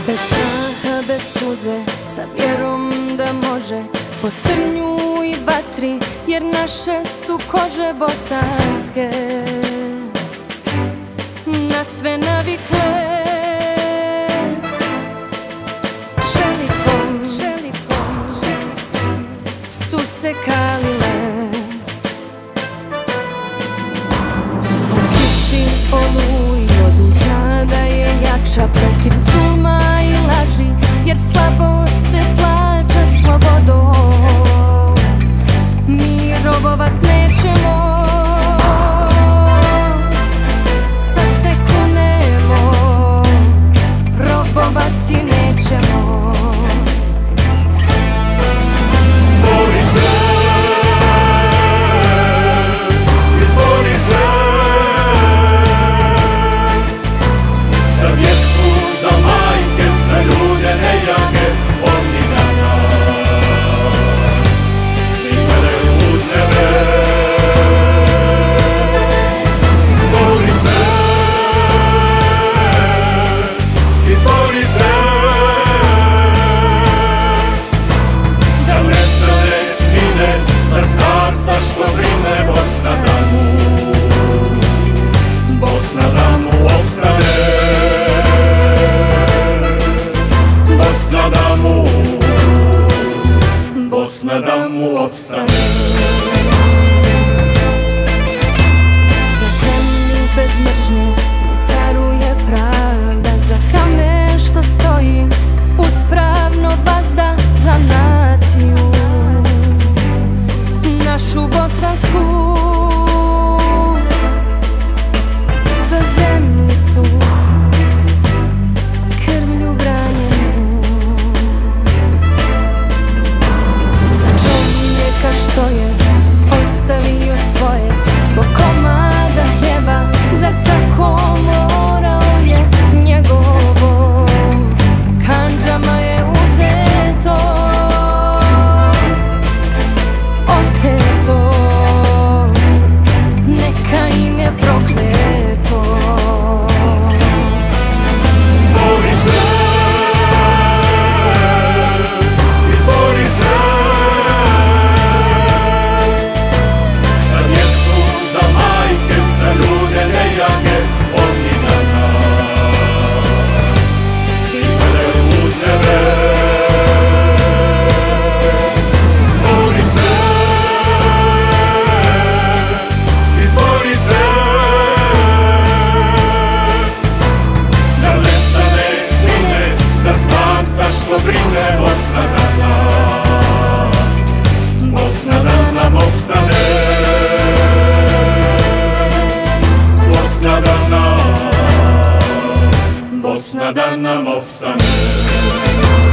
Bez straha, bez suze, sa vjerom da može, po trnju i vatri, jer naše su kože bosanske na sve navikle. Čelikom su se kalile, po kiši, oluji, odlužna da je jača protiv zulma i laži, jer slabo se plaća slobodom. Mi robovat nećemo, sad se kunemo, robovati nećemo. Bori se, izbori se, za djecu, za majke, za ljude nejake, oni na nas, svi gledaju u tebe. Bori se, izbori se, da nestane tine, za starca što brine. Bosna da mu opstane, Bosna da mu opstane. Za zemlju bez mržnje gdje caruje pravda, za kamen što stoji uspravno vazda, za naciju našu bosansku, za zemljicu krvlju branjenu, za čovjeka što je ostavio svoje zbog komada hljeba, zar tako morao je njegovo, kandžama je uzeto, oteto, neka im je prokleto. Bori se, izbori se, za djecu, za majke, za ljude nejake, oni na nas, svi gledaju u tebe. Bori se, izbori se, da nestane tine, za stranca što brine. Bosna da nam opstane, Bosna da nam opstane.